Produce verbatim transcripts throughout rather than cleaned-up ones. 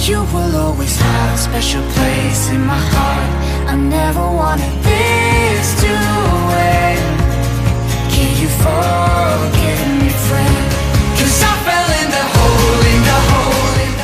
You will always have a special place in my heart. I never wanted this to end. Can you forgive me, friend? 'Cause I fell in the hole, in the hole, in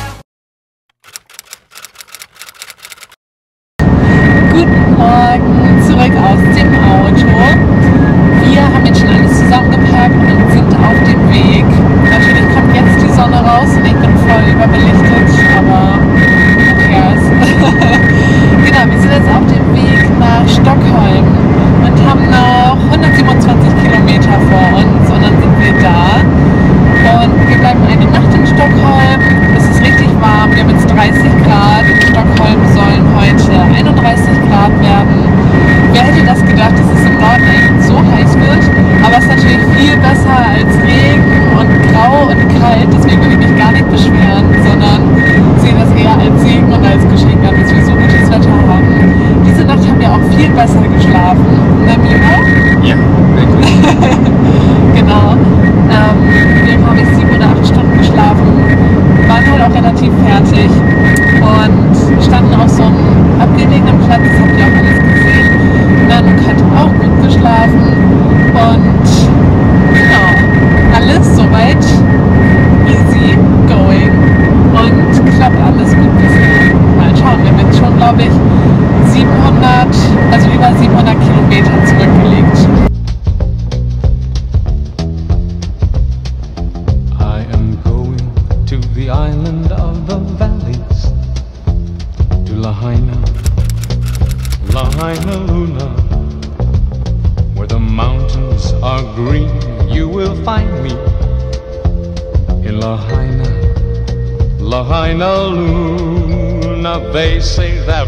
the... Guten Morgen, zurück aus dem Auto. Wir haben jetzt schon alles zusammengepackt und sind auf dem Weg. Natürlich kommt jetzt die Sonne raus und ich bin voll überbelichtet, aber who cares? Genau, wir sind jetzt auf dem Weg nach Stockholm und haben noch hundertsiebenundzwanzig Kilometer vor uns und dann sind wir da. Und wir bleiben eine Nacht in Stockholm. Es ist richtig warm, wir haben jetzt dreißig Grad. In Stockholm sollen heute einunddreißig Grad werden. Wer hätte das gedacht, dass es im Norden echt so heiß wird? Aber es ist natürlich viel besser als Regen und grau und kalt. Deswegen will ich mich gar nicht beschweren, sondern sehe das eher als Segen und als Geschenk an, dass wir so gutes Wetter haben. Diese Nacht haben wir auch viel besser geschlafen. Ne, Mimo? Ja, wirklich. Genau. Ähm, wir haben, glaube ich, sieben oder acht Stunden geschlafen, waren halt auch relativ fertig und standen auf so einem abgelegenen Platz, das habt ihr auch alles gesehen. Nanuk hat auch gut geschlafen und genau, alles soweit easy going und klappt alles gut bisher. Mal schauen, wir haben jetzt schon, glaube ich, siebenhundert, also über siebenhundert Kilometer zurückgelegt. The island of the valleys, to Lahaina, Lahaina Luna, where the mountains are green. You will find me in Lahaina, Lahaina Luna. They say that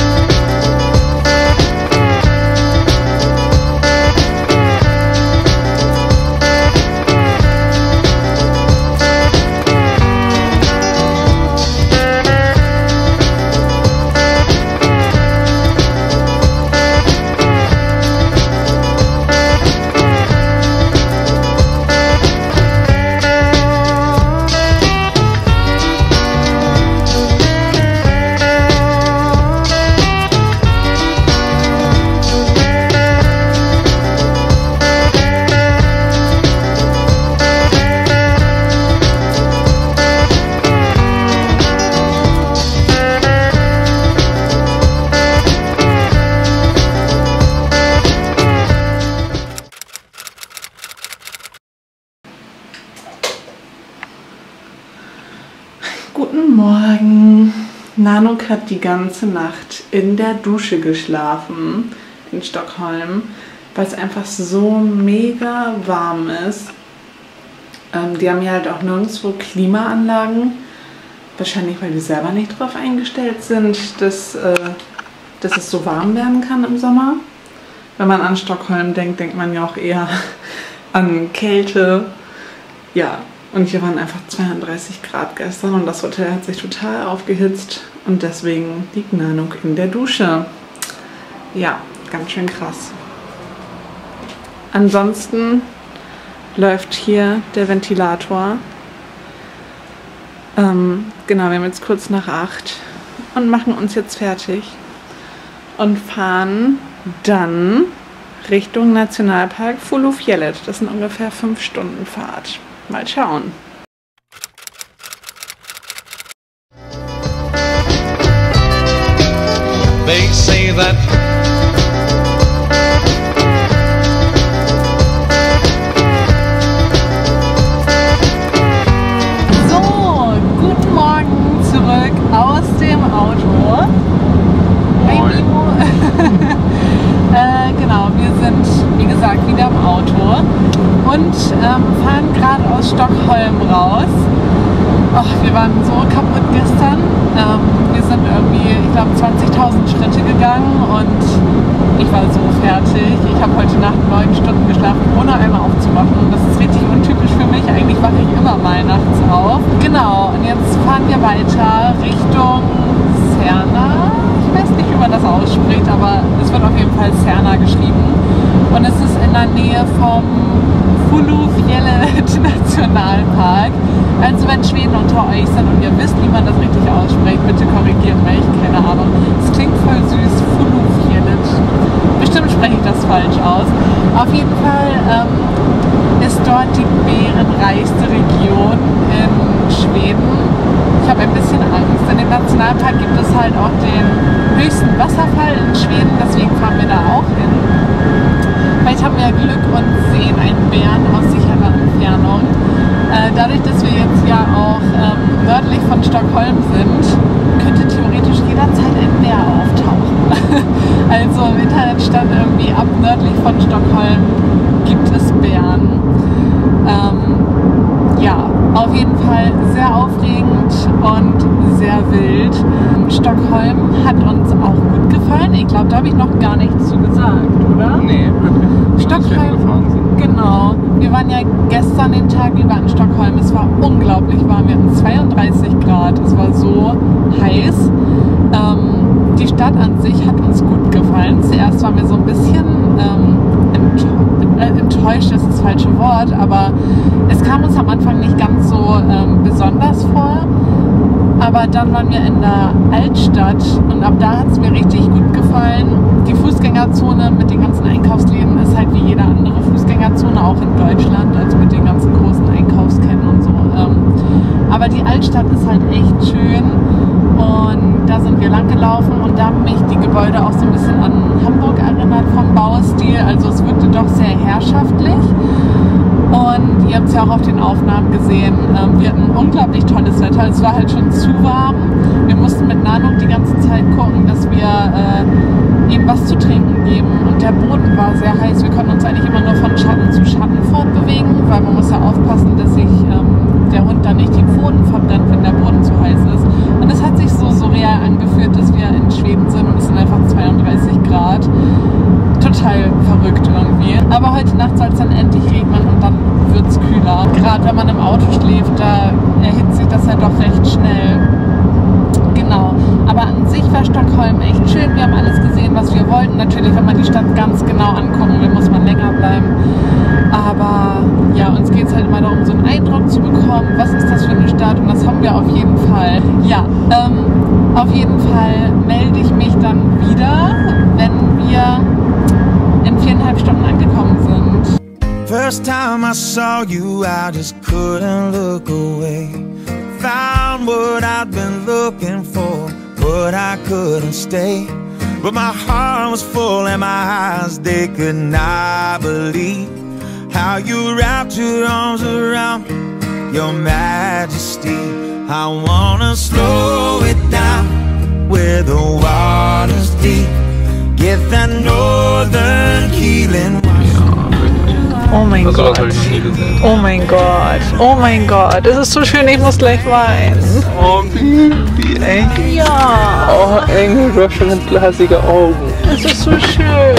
Guten Morgen. Nanuk hat die ganze Nacht in der Dusche geschlafen in Stockholm, weil es einfach so mega warm ist. Ähm, die haben ja halt auch nirgendwo Klimaanlagen. Wahrscheinlich, weil die selber nicht drauf eingestellt sind, dass, äh, dass es so warm werden kann im Sommer. Wenn man an Stockholm denkt, denkt man ja auch eher an Kälte. Ja. Und hier waren einfach zweiunddreißig Grad gestern und das Hotel hat sich total aufgehitzt und deswegen liegt Nanuk in der Dusche. Ja, ganz schön krass. Ansonsten läuft hier der Ventilator. Ähm, genau, wir haben jetzt kurz nach acht und machen uns jetzt fertig und fahren dann Richtung Nationalpark Fullufjellet. Das sind ungefähr fünf Stunden Fahrt. Mal schauen. they say that So, guten Morgen zurück aus dem Auto. Hey Mimo. äh, genau, wir sind wie gesagt wieder im Auto und ähm, fahren gerade aus Stockholm raus. Och, wir waren so kaputt gestern. Ähm, wir sind irgendwie, ich glaube, zwanzigtausend Schritte gegangen und ich war so fertig. Ich habe heute Nacht neun Stunden geschlafen, ohne einmal aufzuwachen. Das ist richtig untypisch für mich. Eigentlich wache ich immer mal nachts auf. Genau, und jetzt fahren wir weiter Richtung Särna. Ich weiß nicht, wie man das ausspricht, aber es wird auf jeden Fall Särna geschrieben. Und es ist in der Nähe vom Fullufjellet Nationalpark. Also wenn Schweden unter euch sind und ihr wisst, wie man das richtig ausspricht, bitte korrigieren mich, keine Ahnung. Es klingt voll süß, Fullufjellet. Bestimmt spreche ich das falsch aus. Auf jeden Fall ähm, ist dort die bärenreichste Region in Schweden. Ich habe ein bisschen Angst. In dem Nationalpark gibt es halt auch den höchsten Wasserfall in Schweden, deswegen fahren wir da auch hin. Vielleicht haben wir ja Glück und sehen einen Bären aus sicherer Entfernung. Äh, dadurch, dass wir jetzt ja auch ähm, nördlich von Stockholm sind, könnte theoretisch jederzeit ein Bär auftauchen. Also im Internet stand irgendwie, ab nördlich von Stockholm gibt es Bären. Ähm, ja, auf jeden Fall sehr aufregend und sehr wild. Stockholm hat uns auch gut gefallen. Ich glaube, da habe ich noch gar nichts zu gesagt, oder? Nee, wirklich. Stockholm, genau. Wir waren ja gestern den Tag über in Stockholm. Es war unglaublich warm. Wir hatten zweiunddreißig Grad. Es war so heiß. Ähm, die Stadt an sich hat uns gut gefallen. Zuerst waren wir so ein bisschen ähm, enttäuscht, ist das falsche Wort, aber es kam uns am Anfang nicht ganz so ähm, besonders vor. Aber dann waren wir in der Altstadt und ab da hat es mir richtig gut gefallen. Die Fußgängerzone mit den ganzen Einkaufsläden ist halt wie jede andere Fußgängerzone, auch in Deutschland, also mit den ganzen großen Einkaufsketten und so. Aber die Altstadt ist halt echt schön und da sind wir lang gelaufen und da haben mich die Gebäude auch so ein bisschen an Hamburg erinnert vom Baustil. Also es wirkte doch sehr herrschaftlich. Und ihr habt es ja auch auf den Aufnahmen gesehen, ähm, wir hatten unglaublich tolles Wetter. Es war halt schon zu warm. Wir mussten mit Nanuk die ganze Zeit gucken, dass wir äh, ihm was zu trinken geben. Und der Boden war sehr heiß. Wir konnten uns eigentlich immer nur von Schatten zu Schatten fortbewegen, weil man muss ja aufpassen, dass sich ähm, der Hund dann nicht die Pfoten verbrennt, wenn der Boden zu heiß ist. Und es hat sich so surreal angefühlt, dass wir in Schweden sind und es sind einfach zweiunddreißig Grad. Total verrückt irgendwie. Aber heute Nacht soll es dann endlich regnen und dann wird es kühler. Gerade wenn man im Auto schläft, da erhitzt sich das ja doch recht schnell. Genau. Aber an sich war Stockholm echt schön. Wir haben alles gesehen, was wir wollten. Natürlich, wenn man die Stadt ganz genau angucken will, muss man länger bleiben. Aber ja, uns geht es halt immer darum, so einen Eindruck zu bekommen, was ist das für eine Stadt und das haben wir auf jeden Fall. Ja, ähm, auf jeden Fall melde ich mich dann wieder, wenn wir in viereinhalb Stunden angekommen sind. First time I saw you, I just couldn't look away. Found what I'd been looking for, but I couldn't stay. But my heart was full and my eyes, they could not believe how you wrapped your arms around me, your majesty. I wanna slow it down where the water's deep. Get that northern healing. Oh mein Also, Gott. das habe ich nie gesehen. Oh mein Gott. Oh mein Gott. Es ist so schön, ich muss gleich weinen. Oh, wie eng. Ja. Oh, eng, du hast schon ganz glasige Augen. Es ist so schön.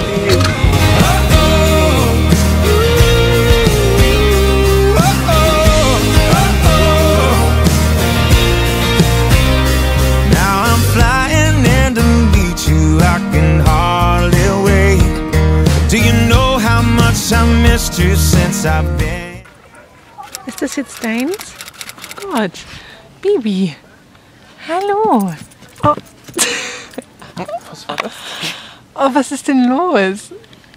Ist das jetzt deins? Oh Gott. Bibi. Hallo. Oh. Was war das? Oh, was ist denn los?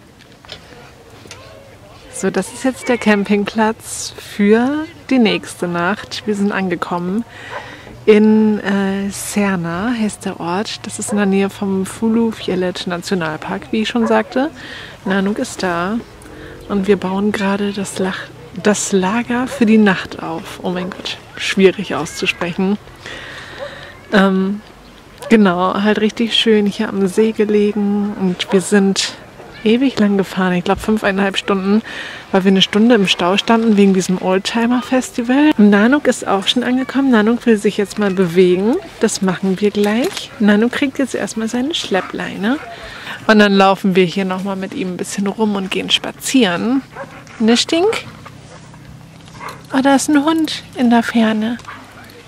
So, das ist jetzt der Campingplatz für die nächste Nacht. Wir sind angekommen in äh, Särna, heißt der Ort. Das ist in der Nähe vom Fullufjellet Nationalpark, wie ich schon sagte. Nanuk ist da und wir bauen gerade das, Lach das Lager für die Nacht auf. Oh mein Gott, schwierig auszusprechen. Ähm, genau, halt richtig schön hier am See gelegen und wir sind ewig lang gefahren. Ich glaube fünfeinhalb Stunden, weil wir eine Stunde im Stau standen wegen diesem Oldtimer-Festival. Nanuk ist auch schon angekommen. Nanuk will sich jetzt mal bewegen. Das machen wir gleich. Nanuk kriegt jetzt erstmal seine Schleppleine. Und dann laufen wir hier nochmal mit ihm ein bisschen rum und gehen spazieren. Ne, Stink? Oh, da ist ein Hund in der Ferne.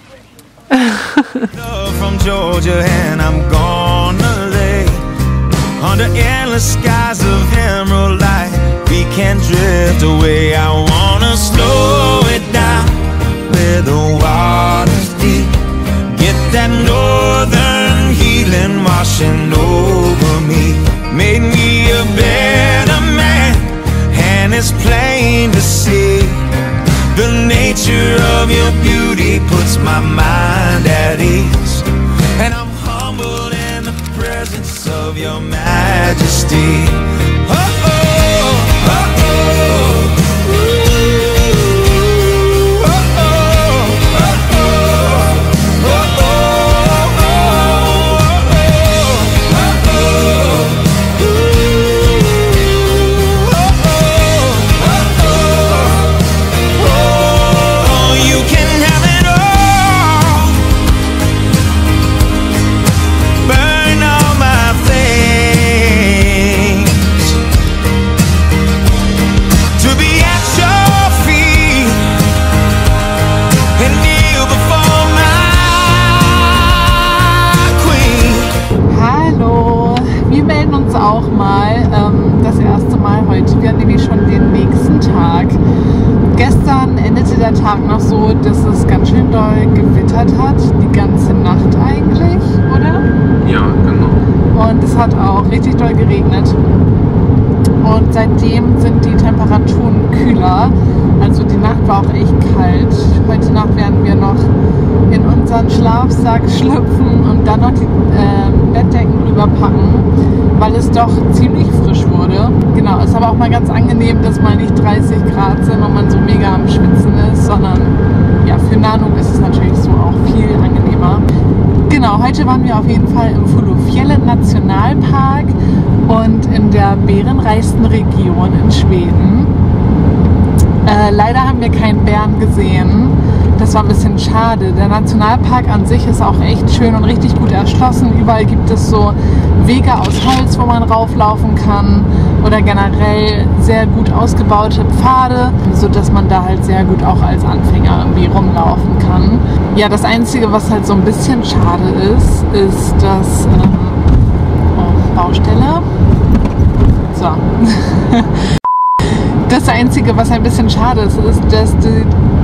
From Georgia and I'm gonna lay under endless skies of emerald light. We can drift away. I wanna slow it down where the water's deep. Get that northern healing washing over me. Made me a better man, and it's plain to see. The nature of your beauty puts my mind at ease, and I'm humbled in the presence of your majesty. Oh, oh, oh, oh. Ooh, oh, oh, oh, oh, oh, oh, oh, oh. You can have it all. Burn all my flames to be at your feet and kneel before my queen. Hallo, wir melden uns auch mal, ähm, das erste Mal heute. Wir haben nämlich schon den nächsten Tag. Gestern endete der Tag noch so, dass es ganz schön doll gewittert hat, die ganze Nacht eigentlich, oder? Ja, genau. Und es hat auch richtig doll geregnet. Und seitdem sind die Temperaturen kühler. Also die Nacht war auch echt kalt. Heute Nacht werden wir noch in unseren Schlafsack schlüpfen und dann noch die äh, Bettdecken rüberpacken, weil es doch ziemlich frisch wurde. Genau, ist aber auch mal ganz angenehm, dass mal nicht dreißig Grad sind und man so mega am Schwitzen ist, sondern ja, für Nanook ist es natürlich so auch viel angenehmer. Genau, heute waren wir auf jeden Fall im Fulufjället Nationalpark und in der bärenreichsten Region in Schweden. Äh, leider haben wir keinen Bären gesehen. Das war ein bisschen schade. Der Nationalpark an sich ist auch echt schön und richtig gut erschlossen. Überall gibt es so Wege aus Holz, wo man rauflaufen kann, oder generell sehr gut ausgebaute Pfade, sodass man da halt sehr gut auch als Anfänger irgendwie rumlaufen kann. Ja, das Einzige, was halt so ein bisschen schade ist, ist das ähm, oh, Baustelle. So. Das Einzige, was ein bisschen schade ist, ist, dass die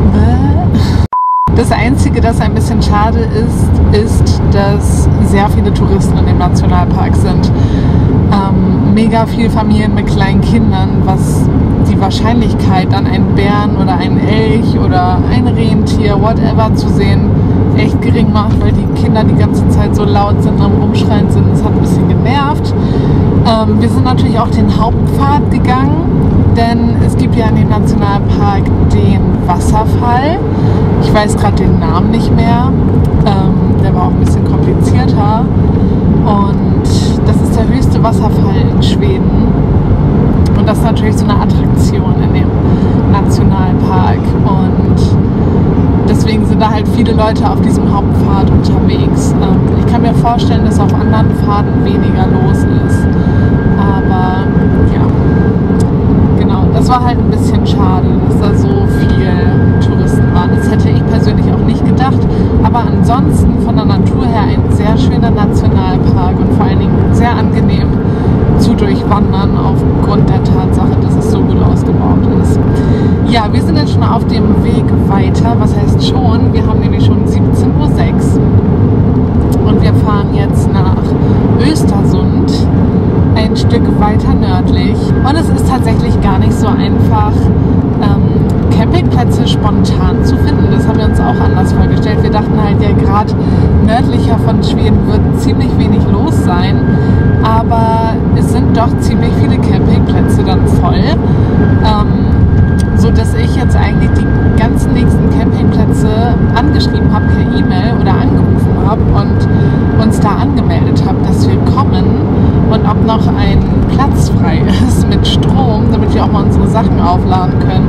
Das Einzige, das ein bisschen schade ist, ist, dass sehr viele Touristen in dem Nationalpark sind. Ähm, mega viel Familien mit kleinen Kindern, was die Wahrscheinlichkeit, dann einen Bären oder einen Elch oder ein Rentier, whatever, zu sehen, echt gering macht, weil die Kinder die ganze Zeit so laut sind, am Rumschreien sind. Das hat ein bisschen genervt. Ähm, wir sind natürlich auch den Hauptpfad gegangen, denn es gibt ja in dem Nationalpark den Wasserfall. Ich weiß gerade den Namen nicht mehr. Ähm, der war auch ein bisschen komplizierter. Und das ist der höchste Wasserfall in Schweden. Und das ist natürlich so eine Attraktion in dem Nationalpark. Und deswegen sind da halt viele Leute auf diesem Hauptpfad unterwegs. Ähm, ich kann mir vorstellen, dass auf anderen Pfaden weniger los ist. Aber ja, genau, das war halt ein bisschen schade, dass da so viele Touristen waren. Das hätte ich persönlich auch nicht gedacht. Aber ansonsten von der Natur her ein sehr schöner Nationalpark und vor allen Dingen sehr angenehm zu durchwandern aufgrund der Tatsache, dass es so gut ausgebaut ist. Ja, wir sind jetzt schon auf dem Weg weiter. Was heißt schon? Wir haben nämlich schon siebzehn Uhr sechs und wir fahren jetzt nach Östersund, ein Stück weiter nördlich. Und es ist tatsächlich gar nicht so einfach, ähm, Campingplätze spontan zu finden. Das haben wir uns auch anders vorgestellt. Wir dachten halt, ja, gerade nördlicher von Schweden wird ziemlich wenig los sein. Aber es sind doch ziemlich viele Campingplätze dann voll. Ähm, so dass ich jetzt eigentlich die ganzen nächsten Campingplätze angeschrieben habe per E-Mail oder angerufen habe und uns da angemeldet habe, dass wir kommen und ob noch ein Platz frei ist mit Strom, damit wir auch mal unsere Sachen aufladen können.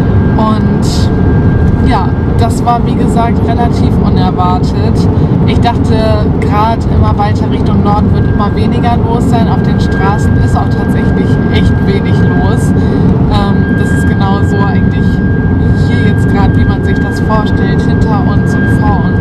Und ja, das war wie gesagt relativ unerwartet. Ich dachte, gerade immer weiter Richtung Norden wird immer weniger los sein. Auf den Straßen ist auch tatsächlich echt wenig los. Ähm, das ist genauso eigentlich hier jetzt gerade, wie man sich das vorstellt. Hinter uns und vor uns ist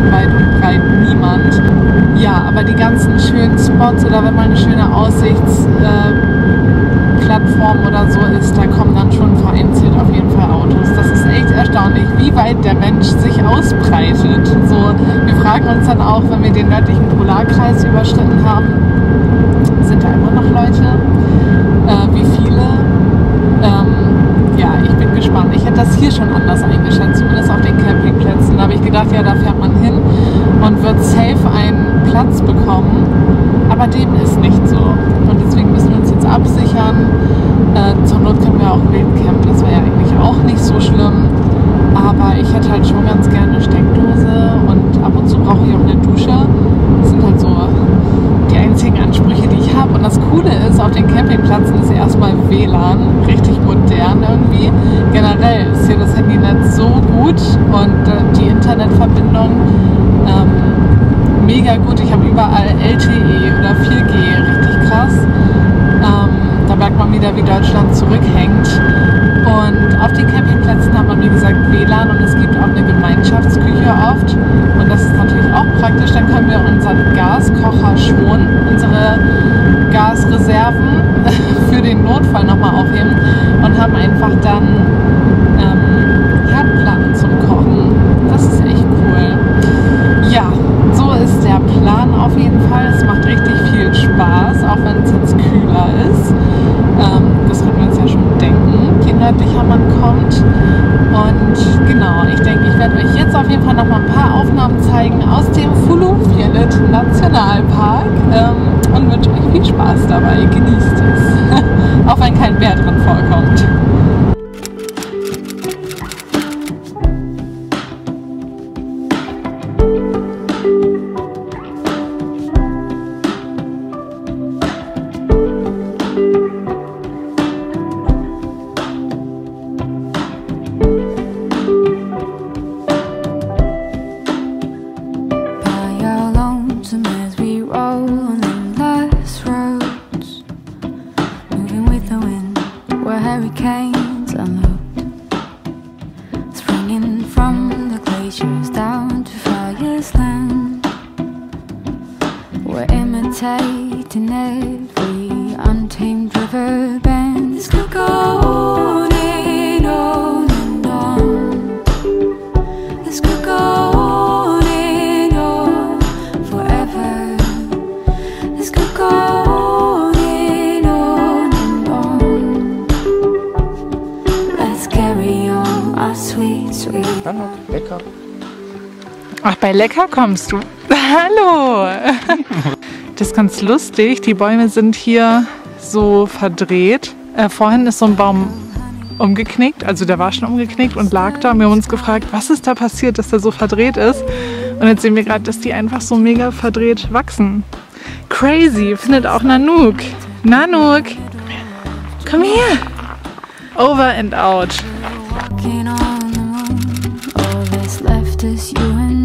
weit und breit niemand. Ja, aber die ganzen schönen Spots oder wenn mal eine schöne Aussichtsplattform äh, oder so ist, da kommen dann schon vereinzelt auf jeden Fall Autos. Das ist echt erstaunlich, wie weit der Mensch sich ausbreitet. So, wir fragen uns dann auch, wenn wir den nördlichen Polarkreis überschritten haben, sind da immer noch Leute? Äh, wie viele? Ähm, ja, ich bin gespannt. Ich hätte das hier schon anders eingeschätzt, zumindest auf den Campingplätzen. Da habe ich gedacht, ja, da fährt man hin und wird safe einen Platz bekommen. Aber dem ist nicht so. Und deswegen müssen wir uns jetzt absichern. Äh, zur Not können wir auch wild campen. Das wäre ja eigentlich auch nicht so schlimm. Aber ich hätte halt schon ganz gerne eine Steckdose und ab und zu brauche ich auch eine Dusche. Das sind halt so die einzigen Ansprüche, die ich habe. Und das Coole ist, auf den Campingplätzen ist erstmal W L A N, richtig modern irgendwie. Generell ist hier das Handynetz so gut und äh, die Internetverbindung ähm, mega gut. Ich habe überall L T E oder vier G, richtig krass. Ähm, da merkt man wieder, wie Deutschland zurückhängt. Und auf den Campingplätzen hat man, wie gesagt, W L A N und es gibt auch eine Gemeinschaftsküche oft. Und das ist natürlich auch praktisch. Dann können wir unseren Gaskocher schonen, unsere Gasreserven für den Notfall nochmal aufheben und haben einfach dann ähm, Herdplatten zum Kochen. Das ist echt cool. Ja, so ist der Plan auf jeden Fall. Es macht richtig viel Spaß, auch wenn es jetzt kühler ist. Ähm, das können wir uns ja schon denken, je nördlicher man kommt. Und genau, ich denke, ich werde euch jetzt auf jeden Fall noch mal ein paar Aufnahmen zeigen aus dem Fulufjället Nationalpark ähm, und wünsche euch viel Spaß dabei. Genießt es, auch wenn kein Bär drin vorkommt. Hurricanes unlocked, springing from the glaciers down to Fire's Land. We're imitating every untamed river bend. This could go on and on and on. This could go on and on forever. This could go on and on and on. Let's carry on our sweet, sweet. Hallo, lecker. Ach, bei Lecker kommst du. Hallo! Das ist ganz lustig. Die Bäume sind hier so verdreht. Äh, vorhin ist so ein Baum umgeknickt, also der war schon umgeknickt und lag da. Und wir haben uns gefragt, was ist da passiert, dass der so verdreht ist. Und jetzt sehen wir gerade, dass die einfach so mega verdreht wachsen. Crazy, findet auch Nanook. Nanook, komm her. Over and out. Walking on the moon, all that's left is you and